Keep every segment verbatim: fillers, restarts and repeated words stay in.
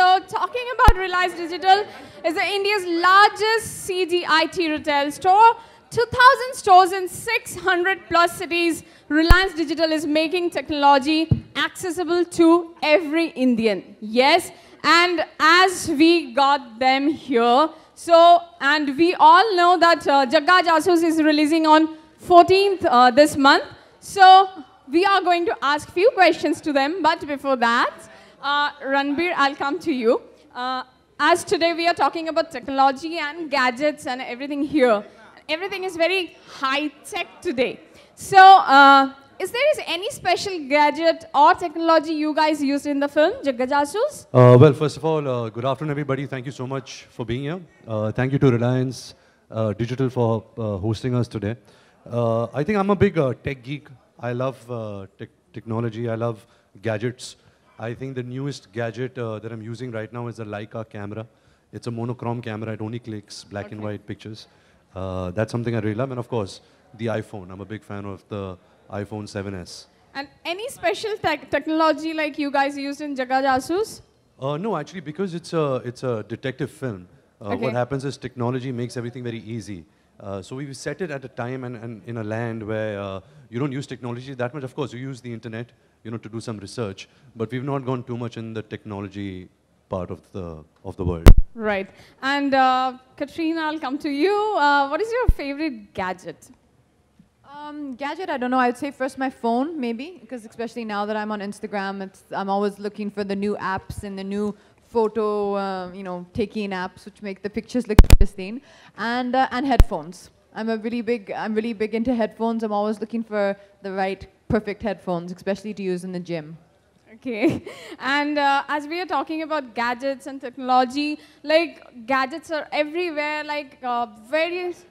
So talking about Reliance Digital is the India's largest C D I T retail store. two thousand stores in six hundred plus cities. Reliance Digital is making technology accessible to every Indian. Yes, and as we got them here, so, and we all know that uh, Jagga Jasoos is releasing on fourteenth uh, this month. So we are going to ask few questions to them, but before that, uh, Ranbir, I'll come to you. Uh, as today we are talking about technology and gadgets and everything here. Everything is very high-tech today. So, uh, is there is any special gadget or technology you guys used in the film, Jagga Jasoos? Uh, well, first of all, uh, good afternoon, everybody. Thank you so much for being here. Uh, thank you to Reliance uh, Digital for uh, hosting us today. Uh, I think I'm a big uh, tech geek. I love uh, te technology. I love gadgets. I think the newest gadget uh, that I'm using right now is the Leica camera. It's a monochrome camera. It only clicks black okay. and white pictures. Uh, that's something I really love. And of course, the iPhone. I'm a big fan of the iPhone seven S. And any special te technology like you guys used in Jagga Jasoos? Uh, no, actually, because it's a, it's a detective film, uh, okay. what happens is technology makes everything very easy. Uh, so we set it at a time and, and in a land where uh, you don't use technology that much. Of course, you use the internet, you know, to do some research, but we've not gone too much in the technology part of the, of the world. Right. And uh, Katrina, I'll come to you. Uh, what is your favorite gadget? Um, gadget, I don't know. I'd say first my phone, maybe, because especially now that I'm on Instagram, it's, I'm always looking for the new apps and the new photo, uh, you know, taking apps which make the pictures look pristine, and uh, and headphones. I'm a really big, I'm really big into headphones. I'm always looking for the right, perfect headphones, especially to use in the gym. Okay, and uh, as we are talking about gadgets and technology, like gadgets are everywhere, like uh, various.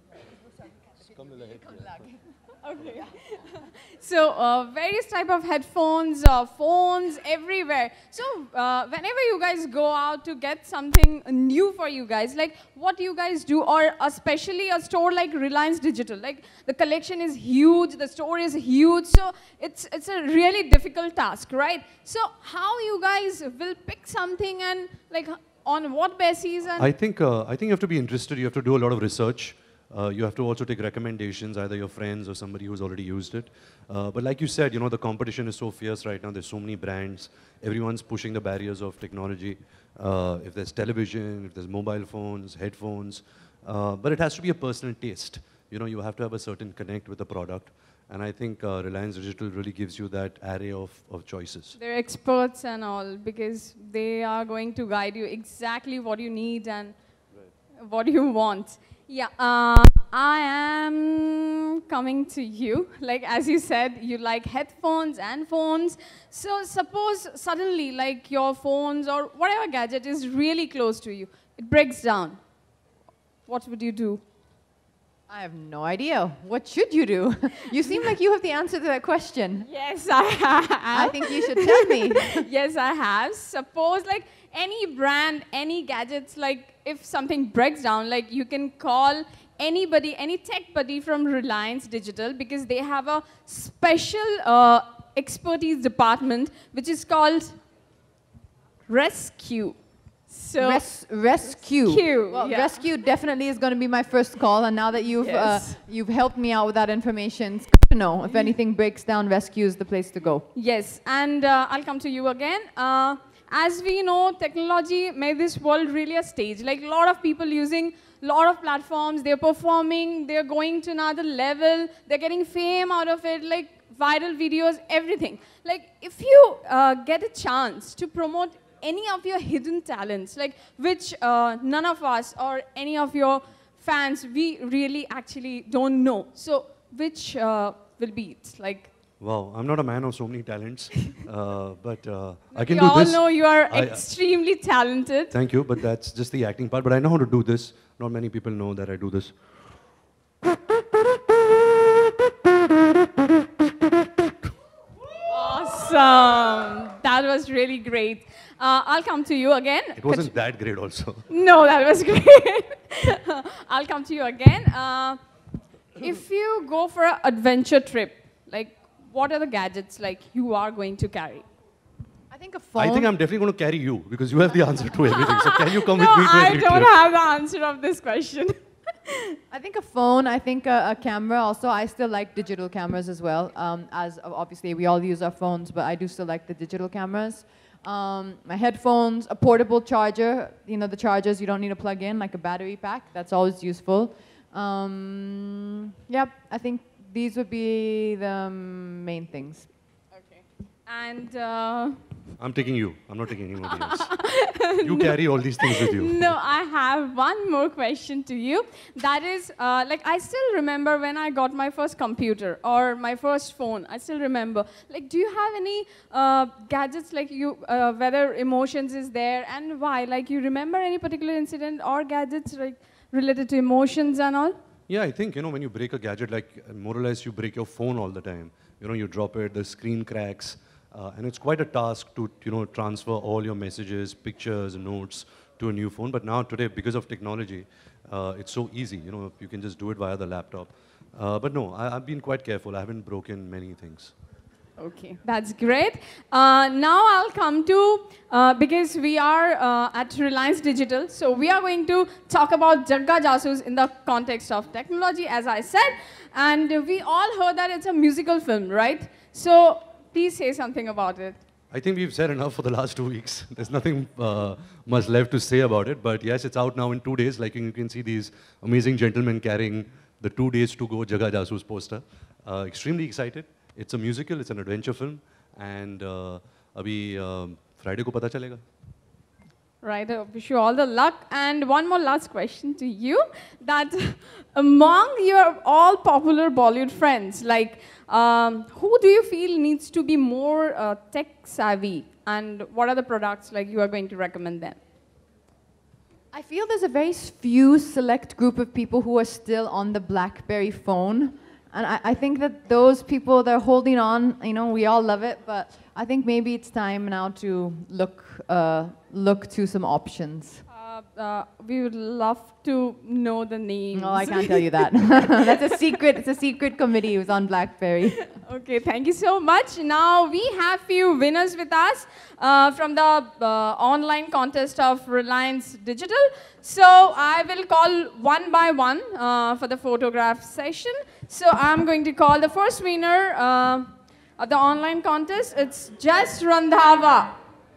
Okay. So uh, various type of headphones, uh, phones, everywhere. So uh, whenever you guys go out to get something new for you guys, like what do you guys do? Or especially a store like Reliance Digital, like the collection is huge, the store is huge, so it's it's a really difficult task, right? So how you guys will pick something and like on what basis? And I think uh, I think you have to be interested. You have to do a lot of research. Uh, you have to also take recommendations, either your friends or somebody who's already used it. Uh, but like you said, you know, the competition is so fierce right now. There's so many brands. Everyone's pushing the barriers of technology. Uh, if there's television, if there's mobile phones, headphones. Uh, but it has to be a personal taste. You know, you have to have a certain connect with the product. And I think uh, Reliance Digital really gives you that array of, of choices. They're experts and all, because they are going to guide you exactly what you need and right. what you want. Yeah, uh, I am coming to you. Like, as you said, you like headphones and phones. So suppose suddenly, like, your phones or whatever gadget is really close to you, it breaks down. What would you do? I have no idea. What should you do? You seem like you have the answer to that question. Yes, I have. I think you should tell me. Yes, I have. Suppose, like, any brand, any gadgets, like, if something breaks down, like, you can call anybody, any tech buddy from Reliance Digital, because they have a special uh, expertise department, which is called Rescue. So Res rescue. rescue. Well, Yeah. rescue definitely is going to be my first call, and now that you've Yes. uh, you've helped me out with that information, it's good to know if anything breaks down, rescue is the place to go. Yes, and uh, I'll come to you again. Uh, as we know, technology made this world really a stage. Like a lot of people using a lot of platforms, they're performing, they're going to another level, they're getting fame out of it, like viral videos, everything. Like if you uh, get a chance to promote any of your hidden talents, like which uh, none of us or any of your fans, we really actually don't know. So which uh, will be it? Like, wow, I'm not a man of so many talents, uh, but uh, I can we do all this. know you are I, extremely talented. Thank you, but that's just the acting part. But I know how to do this. Not many people know that I do this. Awesome. That was really great. Uh, I'll come to you again. It wasn't that great also. No, that was great. I'll come to you again. Uh, if you go for an adventure trip, like what are the gadgets like you are going to carry? I think a phone. I think I'm definitely going to carry you because you have the answer to everything. So can you come No, with me to I every don't trip? have the answer of this question. I think a phone, I think a, a camera also. I still like digital cameras as well. Um, as uh, obviously we all use our phones, but I do still like the digital cameras. Um, my headphones, a portable charger. You know, the chargers you don't need to plug in, like a battery pack. That's always useful. Um, yep, I think these would be the main things. Okay. And uh, I'm taking you. I'm not taking anybody else. You carry all these things with you. no, I have one more question to you. That is, uh, like, I still remember when I got my first computer or my first phone. I still remember. Like, do you have any uh, gadgets, like you, uh, whether emotions is there and why? Like, you remember any particular incident or gadgets, like, related to emotions and all? Yeah, I think, you know, when you break a gadget, like, more or less you break your phone all the time. You know, you drop it, the screen cracks. Uh, and it's quite a task to, you know, transfer all your messages, pictures, notes to a new phone. But now today, because of technology, uh, it's so easy. You know, you can just do it via the laptop. Uh, but no, I, I've been quite careful. I haven't broken many things. Okay, that's great. Uh, now I'll come to, uh, because we are uh, at Reliance Digital, so we are going to talk about Jagga Jasoos in the context of technology, as I said. And we all heard that it's a musical film, right? So please say something about it. I think we've said enough for the last two weeks. There's nothing uh, much left to say about it. But yes, it's out now in two days. Like you can see these amazing gentlemen carrying the two days to go Jagga Jasoos poster. Uh, extremely excited. It's a musical. It's an adventure film. And uh, abhi uh, Friday ko pata chalega. Right, I wish you all the luck. And one more last question to you, that among your all popular Bollywood friends, like, um, who do you feel needs to be more uh, tech savvy, and what are the products like you are going to recommend them? I feel there's a very few select group of people who are still on the BlackBerry phone. And I, I think that those people, they're holding on, you know, we all love it, but I think maybe it's time now to look, uh, look to some options. Uh, uh, we would love to know the names. No, I can't tell you that. That's a secret, it's a secret committee who's on BlackBerry. Okay, thank you so much. Now we have few winners with us uh, from the uh, online contest of Reliance Digital. So I will call one by one uh, for the photograph session. So I'm going to call the first winner uh, of the online contest. It's Just Randhava.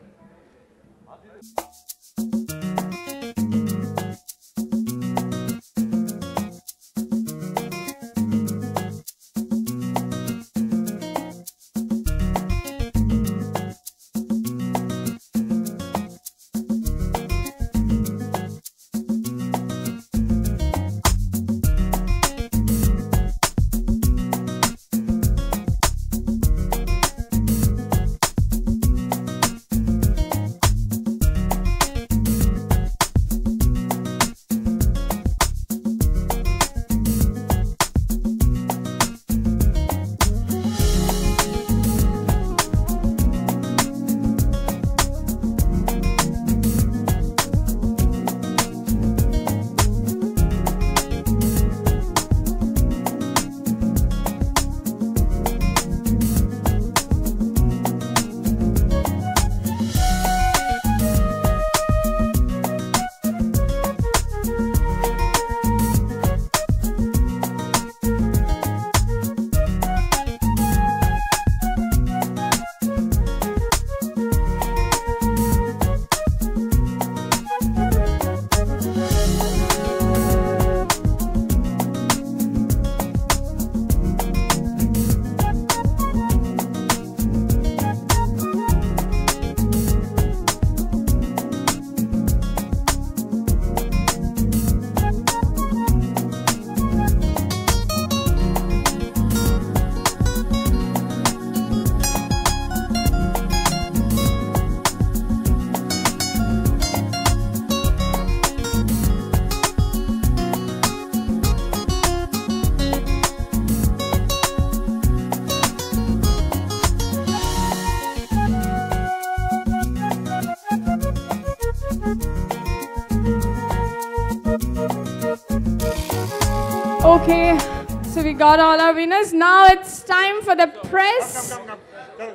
Okay, so we got all our winners. Now it's time for the press. Come, come, come, come. Go, go, go.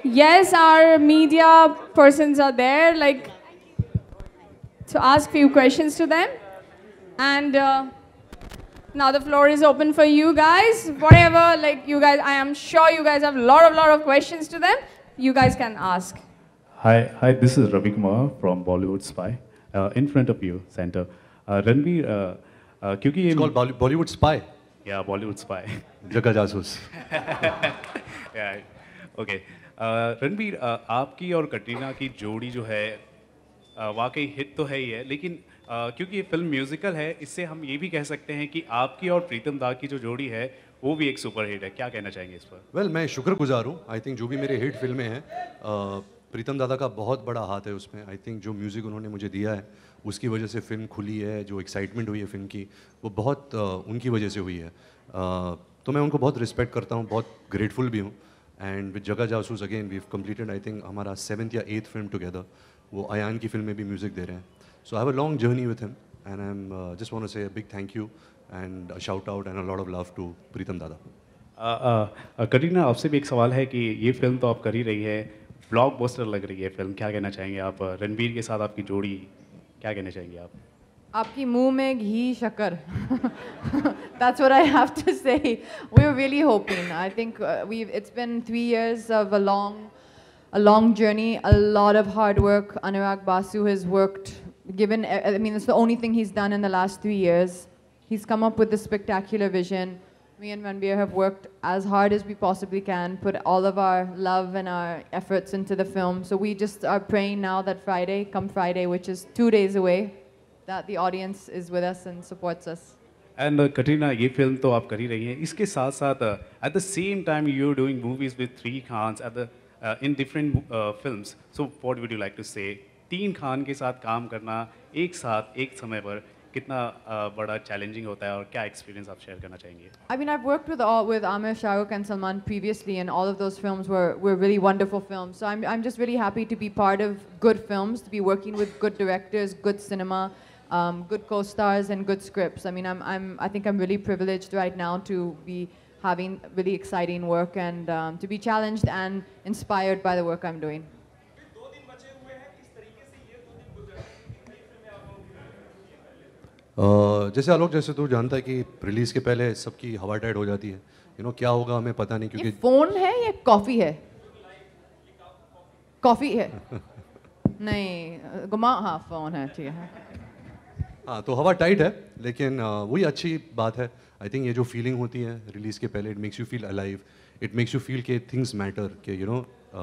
Yes, our media persons are there, like, to ask few questions to them. And uh, now the floor is open for you guys. Whatever, like, you guys, I am sure you guys have a lot of, lot of questions to them. You guys can ask. Hi, hi. This is Ravi Kumar from Bollywood Spy. Uh, in front of you, center. Uh, Ranbir, uh, uh, क्योंकि It's called Bolly- Bollywood Spy. Yeah, Bollywood Spy. जग्गा जासूस. Yeah, okay. Uh, Ranbir, uh, आपकी और कटरीना की जोड़ी जो है uh, वाकई hit तो है ही है, लेकिन uh, क्योंकि ये फिल्म म्यूजिकल है, इससे हम ये भी कह सकते हैं कि आपकी और प्रीतम दा की जो जोड़ी है वो भी एक सुपर हिट है. क्या कहना चाहेंगे इस पर? वेल well, मैं शुक्रगुजार हूँ. आई थिंक जो भी मेरे हिट फिल्में हैं, uh, प्रीतम दादा का बहुत बड़ा हाथ है उसमें. आई थिंक जो म्यूज़िक उन्होंने मुझे दिया है उसकी वजह से फिल्म खुली है. जो एक्साइटमेंट हुई है फिल्म की वो बहुत uh, उनकी वजह से हुई है. uh, तो मैं उनको बहुत रिस्पेक्ट करता हूँ, बहुत ग्रेटफुल भी हूँ. And with Jagga Jasoos again we have completed I think हमारा सेवन्थ या एथ फिल्म टुगेदर. वो अयान की फिल्म में भी म्यूज़िक दे रहे हैं. So I have a long journey with him and I am just want to say a big thank you and a shout out and a lot of love to Pritam Dada. Katrina, आपसे भी एक सवाल है कि ये फिल्म तो आप कर ही रही है, ब्लॉकबस्टर लग रही है फिल्म. क्या कहना चाहेंगे आप? रणबीर के साथ आपकी जोड़ी, क्या कहना चाहेंगे आप? आपकी मुंह में घी शक्कर. That's what I have to say. We're really hoping. I think uh, we've. It's been three years of a long, a long journey. A lot of hard work. Anurag Basu has worked. Given, I mean, it's the only thing he's done in the last three years. He's come up with this spectacular vision. Me and Ranbir have worked as hard as we possibly can, put all of our love and our efforts into the film. So we just are praying now that Friday, come Friday, which is two days away, that the audience is with us and supports us. And uh, Katrina, ये film तो आप कर ही रही हैं. इसके साथ साथ uh, at the same time you're doing movies with three Khans at the uh, in different uh, films. So what would you like to say? तीन खान के साथ काम करना एक साथ एक समय पर कितना uh, बड़ा challenging होता है और क्या experience आप share करना चाहेंगे? I mean, I've worked with all with Amir, Shah Rukh, and Salman previously, and all of those films were were really wonderful films. So I'm I'm just really happy to be part of good films, to be working with good directors, good cinema. Um, good co-stars and good scripts. I mean, I'm, I'm, I think I'm really privileged right now to be having really exciting work and um, to be challenged and inspired by the work I'm doing. Uh, जैसे आलोक, जैसे तू जानता है कि release के पहले सबकी हवा टाइट हो जाती है. यू नो क्या होगा हमें पता नहीं, क्योंकि ये फोन है या कॉफी है? कॉफी है. नहीं, गुमा, हाँ फोन है, ठीक है. हाँ, तो हवा टाइट है, लेकिन uh, वही अच्छी बात है. आई थिंक ये जो फीलिंग होती है रिलीज़ के पहले, it makes you feel alive. It makes you feel के थिंग्स मैटर, के you know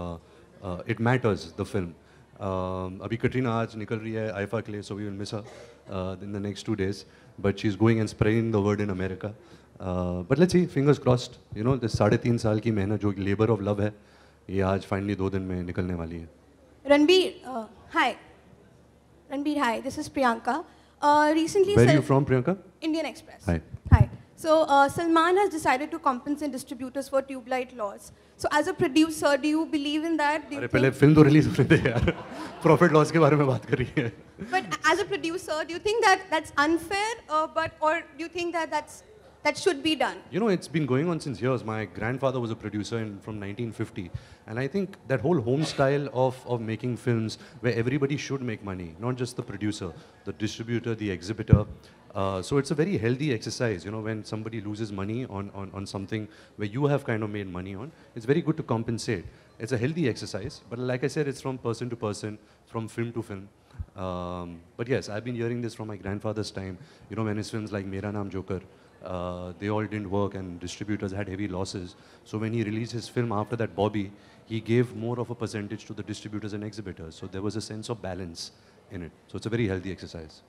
it matters the film. अभी कटरीना आज निकल रही है आईफा के लिए, so we will miss her in the next two days, but she is going and spreading the word in America. But let's see, fingers crossed. You know this साढ़े तीन साल की मेहनत, जो लेबर ऑफ लव है, ये आज finally दो दिन में निकलने वाली है. Ranbir, hi. Ranbir, hi. This is Priyanka. Uh, recently, Where are Sal- you from, Priyanka? Indian Express. Hi. Hi. So uh, Salman has decided to compensate distributors for tube light loss. So as a producer, do you believe in that? Do you अरे पहले think- film तो release होने दे यार. Profit loss के बारे में बात कर रही है. But as a producer, do you think that that's unfair, uh, but or do you think that that's that should be done? You know, it's been going on since years. My grandfather was a producer in, from nineteen fifty. And I think that whole home style of, of making films where everybody should make money, not just the producer, the distributor, the exhibitor. Uh, so it's a very healthy exercise, you know, when somebody loses money on, on, on something where you have kind of made money on, it's very good to compensate. It's a healthy exercise. But like I said, it's from person to person, from film to film. Um, but yes, I've been hearing this from my grandfather's time. You know, when his films like Mera Naam Joker, uh, they all didn't work and distributors had heavy losses. So when he released his film after that, Bobby, he gave more of a percentage to the distributors and exhibitors. So there was a sense of balance in it. So it's a very healthy exercise.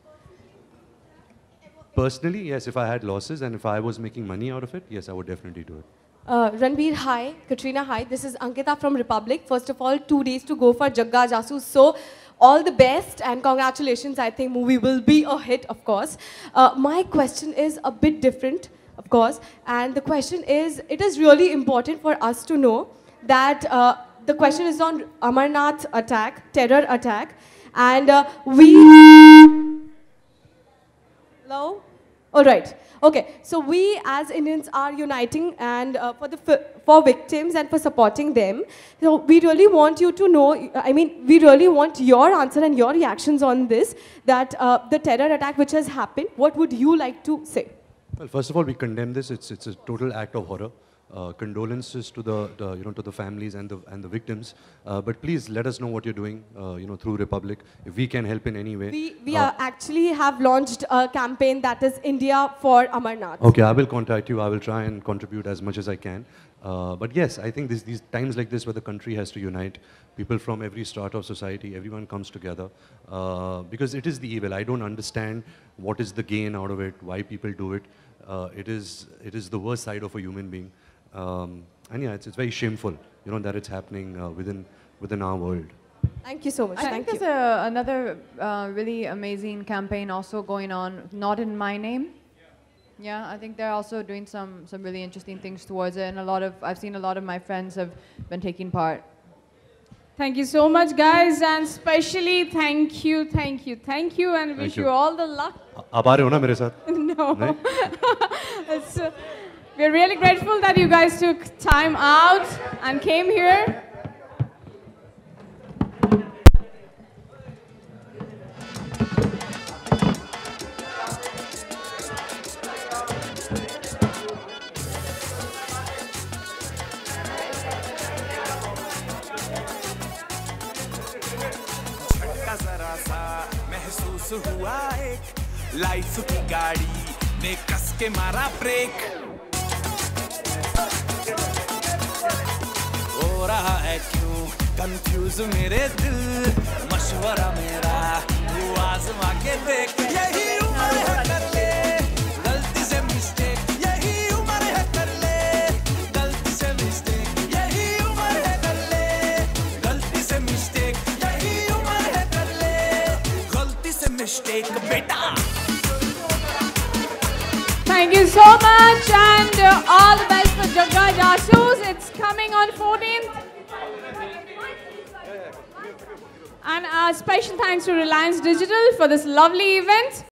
Personally, yes, if I had losses and if I was making money out of it, yes, I would definitely do it. Uh, Ranbir, hi. Katrina, hi. This is Ankita from Republic. First of all, two days to go for Jagga Jasoos. So, all the best and congratulations. I think movie will be a hit, of course. Uh, my question is a bit different, of course. And the question is, it is really important for us to know that uh, the question is on Amarnath attack, terror attack. And uh, we... Hello? All right. Okay, so we as Indians are uniting and uh, for the for victims and for supporting them. So we really want you to know, I mean, we really want your answer and your reactions on this, that uh, the terror attack which has happened, what would you like to say? Well, first of all, we condemn this. It's, it's a total act of horror. Uh, condolences to the, the you know to the families and the and the victims. Uh, but please let us know what you're doing. Uh, you know through Republic, if we can help in any way. We we uh, are actually have launched a campaign that is India for Amarnath. Okay, I will contact you. I will try and contribute as much as I can. Uh, but yes, I think this, these times like this where the country has to unite, people from every strata of society, everyone comes together uh, because it is the evil. I don't understand what is the gain out of it, why people do it. Uh, it is it is the worst side of a human being. Um, and yeah, it's, it's very shameful, you know, that it's happening uh, within within our world. Thank you so much. I Thank think you. there's a, another uh, really amazing campaign also going on, Not in My Name. Yeah, I think they're also doing some, some really interesting things towards it, and a lot of, I've seen a lot of my friends have been taking part. Thank you so much, guys, and especially thank you, thank you, thank you, and wish you. you. all the luck. आप आ रहे हो ना मेरे साथ? No. नहीं? It's, uh, we're really grateful that you guys took time out and came here. जरा सा महसूस हुआ एक लाइफ की गाड़ी ने कस के मारा ब्रेक हो रहा है क्यों कंफ्यूज मेरे दिल मशवरा मेरा तू आजमा के देख यही उम्र है कर ले गलती से मिस्टेक यही उम्र है कर ले गलती से मिस्टेक यही उम्र है कर ले गलती से मिस्टेक यही उम्र है कर ले गलती से मिस्टेक बेटा Thank you so much, and uh, all the best for Jagga Jasoos. It's coming on fourteenth. And a special thanks to Reliance Digital for this lovely event.